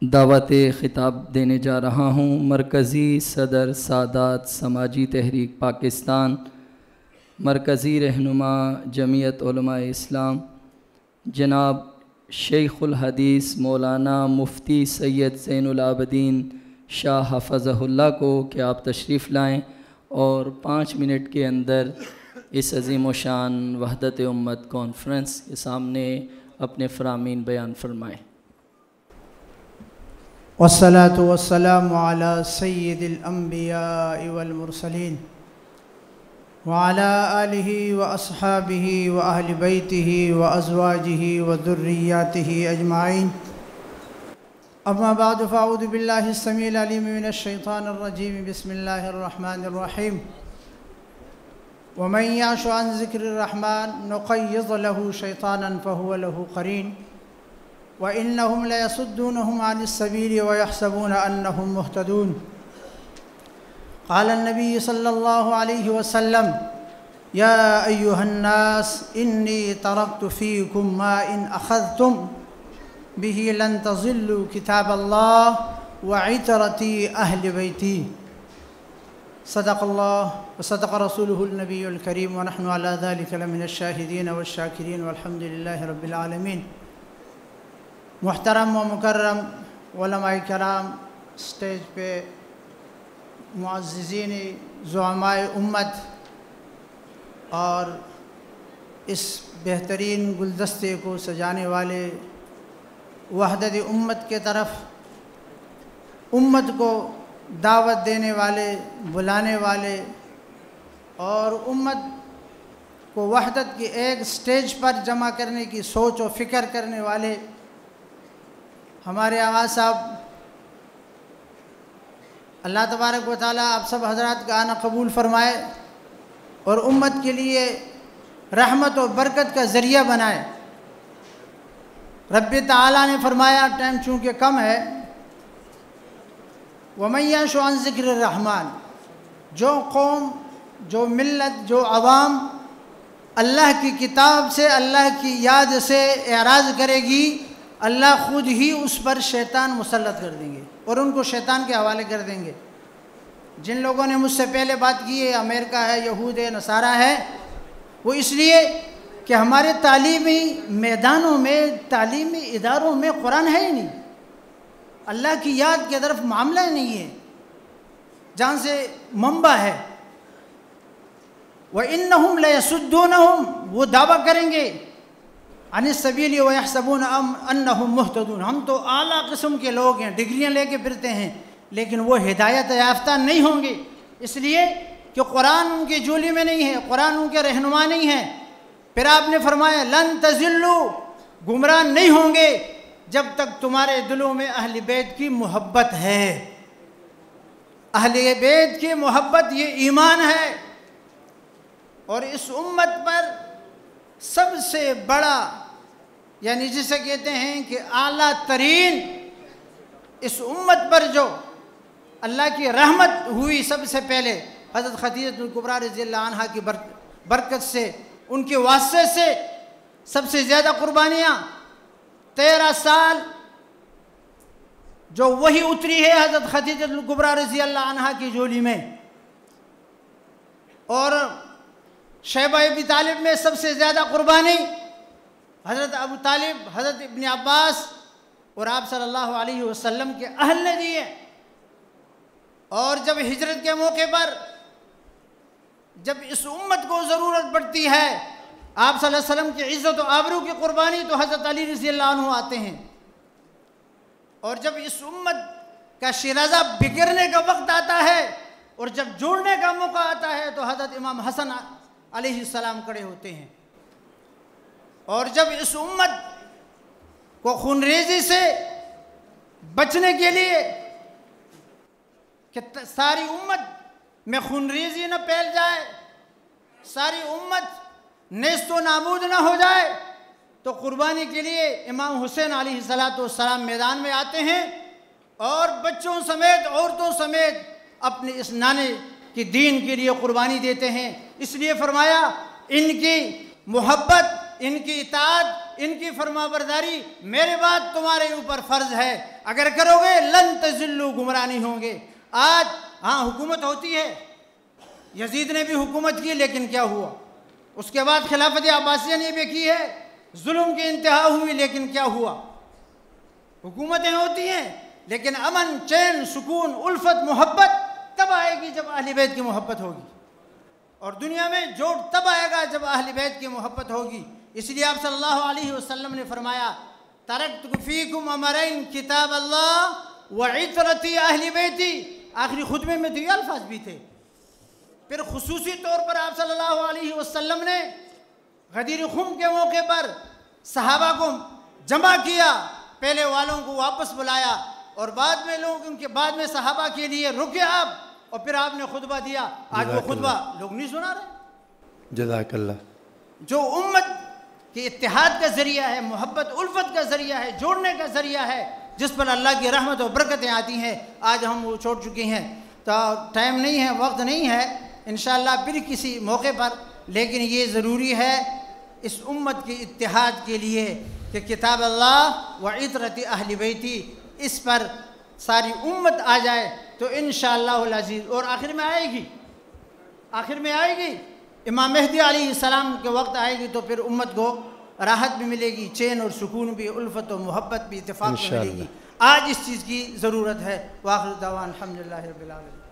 دعوت خطاب دینے جا رہا ہوں مرکزی صدر سادات سماجی تحریک پاکستان، مرکزی رہنما جمعیت علماء اسلام جناب شیخ الحدیث مولانا مفتی سید زین العابدین شاہ حفظہ اللہ کو کہ آپ تشریف لائیں اور 5 منٹ کے اندر اس عظیم و شان وحدت امت کانفرنس کے سامنے اپنے فرامین بیان فرمائیں۔ والصلاة والسلام على سید الانبیاء والمرسلین وعلى آلہ واصحابہ واہل بیتہ وازواجہ وذریاتہ اجمعین، اما بعد فاعوذ باللہ السمیع العلیم من الشیطان الرجیم، بسم اللہ الرحمن الرحیم۔ ومن یعش عن ذکر الرحمن نقیض له شیطانا فهو له قرین وَإِنَّهُمْ لَيَصُدُّونَهُمْ عَنِ السَّبِيلِ وَيَحْسَبُونَ أَنَّهُمْ مُهْتَدُونَ۔ قال النبي صلى الله عليه وسلم: يا أيها الناس إني تركت فيكم ما إن أخذتم به لن تضلوا كتاب الله وعترتي أهل بيتي، صدق الله وصدق رسوله النبي الكريم ونحن على ذلك لمن الشاهدين والشاكرين والحمد لله رب العالمين۔ محترم و مکرم علماء کرام، اسٹیج پہ معززین زعماء امت اور اس بہترین گلدستے کو سجانے والے، وحدت امت کے طرف امت کو دعوت دینے والے، بلانے والے اور امت کو وحدت کی ایک سٹیج پر جمع کرنے کی سوچ و فکر کرنے والے ہمارے آغا صاحب، اللہ تبارک و تعالیٰ آپ سب حضرات کا آنا قبول فرمائے اور امت کے لیے رحمت و برکت کا ذریعہ بنائے۔ رب تعالیٰ نے فرمایا، ٹائم چونکہ کم ہے، وَمَن يَعْشُ عَن ذِكْرِ الرَّحْمَنِ، جو قوم، جو ملت، جو عوام اللہ کی کتاب سے، اللہ کی یاد سے اعراض کرے گی، اللہ خود ہی اس پر شیطان مسلط کر دیں گے اور ان کو شیطان کے حوالے کر دیں گے۔ جن لوگوں نے مجھ سے پہلے بات کی ہے، امریکہ ہے، یہود ہے، نصارہ ہے، وہ اس لیے کہ ہمارے تعلیمی میدانوں میں، تعلیمی اداروں میں قرآن ہے ہی نہیں، اللہ کی یاد کی طرف معاملہ ہی نہیں ہے، جہاں سے منبع ہے۔ وَإِنَّهُمْ لَيَصُدُّونَهُمْ، وہ دعویٰ کریں گے عن السبیل ویحسبون انہم مہتدون، ہم تو اعلیٰ قسم کے لوگ ہیں، ڈگریاں لے کے پھرتے ہیں، لیکن وہ ہدایت یافتہ نہیں ہوں گے، اس لیے کہ قرآن ان کی جولی میں نہیں ہے، قرآن ان کے رہنما نہیں ہے۔ پھر آپ نے فرمایا لن تضلوا، گمراہ نہیں ہوں گے جب تک تمہارے دلوں میں اہل بیت کی محبت ہے۔ اہل بیت کی محبت یہ ایمان ہے، اور اس امت پر سب سے بڑا، یعنی جسے کہتے ہیں کہ اعلیٰ ترین، اس امت پر جو اللہ کی رحمت ہوئی سب سے پہلے حضرت خدیجہ الکبریٰ رضی اللہ عنہا کی برکت سے، ان کے واسطے سے سب سے زیادہ قربانیاں 13 سال جو وہی اتری ہے حضرت خدیجہ الکبریٰ رضی اللہ عنہا کی جولی میں، اور شیبہ ابی طالب میں سب سے زیادہ قربانی حضرت ابو طالب، حضرت ابن عباس اور آپ صلی اللہ علیہ وسلم کے اہل نے دیے۔ اور جب ہجرت کے موقع پر جب اس امت کو ضرورت پڑتی ہے، آپ صلی اللہ علیہ وسلم کی عزت و آبرو کی قربانی، تو حضرت علی رضی اللہ عنہ آتے ہیں۔ اور جب اس امت کا شیرازہ بگڑنے کا وقت آتا ہے اور جب جوڑنے کا موقع آتا ہے، تو حضرت امام حسن علیہ السلام کھڑے ہوتے ہیں۔ اور جب اس امت کو خونریزی سے بچنے کے لیے کہ ساری امت میں خونریزی نہ پھیل جائے، ساری امت نیست و نابود نہ ہو جائے، تو قربانی کے لیے امام حسین علیہ السلام میدان میں آتے ہیں، اور بچوں سمیت، عورتوں سمیت اپنے اس نانے کی دین کے لیے قربانی دیتے ہیں۔ اس لیے فرمایا ان کی محبت، ان کی اطاعت ان کی فرما برداری میرے بعد تمہارے اوپر فرض ہے، اگر کرو گے لن تضلوا، گمراہ نہیں ہوں گے۔ آج ہاں حکومت ہوتی ہے، یزید نے بھی حکومت کی لیکن کیا ہوا؟ اس کے بعد خلافت عباسیہ نے بھی کی ہے، ظلم کی انتہا ہوئی لیکن کیا ہوا؟ حکومتیں ہوتی ہیں لیکن امن، چین، سکون، الفت، محبت تب آئے گی جب اہل بیت کی محبت ہوگی، اور دنیا میں جوڑ تب آئے گا جب اہل بیت کی محبت ہوگی۔ اس لیے آپ صلی اللہ علیہ وسلم نے فرمایا ترکت فیکم امرین کتاب اللہ وعطرتی اہل بیتی، آخری خطبے میں تو یہ الفاظ بھی تھے۔ پھر خصوصی طور پر آپ صلی اللہ علیہ وسلم نے غدیر خم کے موقع پر صحابہ کو جمع کیا، پہلے والوں کو واپس بلایا، اور بعد میں لوگ ان کے بعد میں صحابہ کے لیے رکے آپ، اور پھر آپ نے خطبہ دیا۔ آج وہ خطبہ لوگ نہیں سنا رہے۔ جزاک اللہ۔ جو امت کے اتحاد کا ذریعہ ہے، محبت الفت کا ذریعہ ہے، جوڑنے کا ذریعہ ہے، جس پر اللہ کی رحمت و برکتیں آتی ہیں، آج ہم وہ چھوڑ چکے ہیں۔ تو ٹائم نہیں ہے، وقت نہیں ہے، انشاءاللہ پھر کسی موقع پر، لیکن یہ ضروری ہے اس امت کے اتحاد کے لیے کہ کتاب اللہ و عطرت اہل بیتی، اس پر ساری امت آ جائے تو انشاءاللہ العزیز۔ اور آخر میں آئے گی امام مہدی علیہ السلام کے وقت آئے گی، تو پھر امت کو راحت بھی ملے گی، چین اور سکون بھی، الفت و محبت بھی، اتفاق بھی ملے گی۔ آج اس چیز کی ضرورت ہے۔ وآخر دعوانا الحمدللہ رب العالمین۔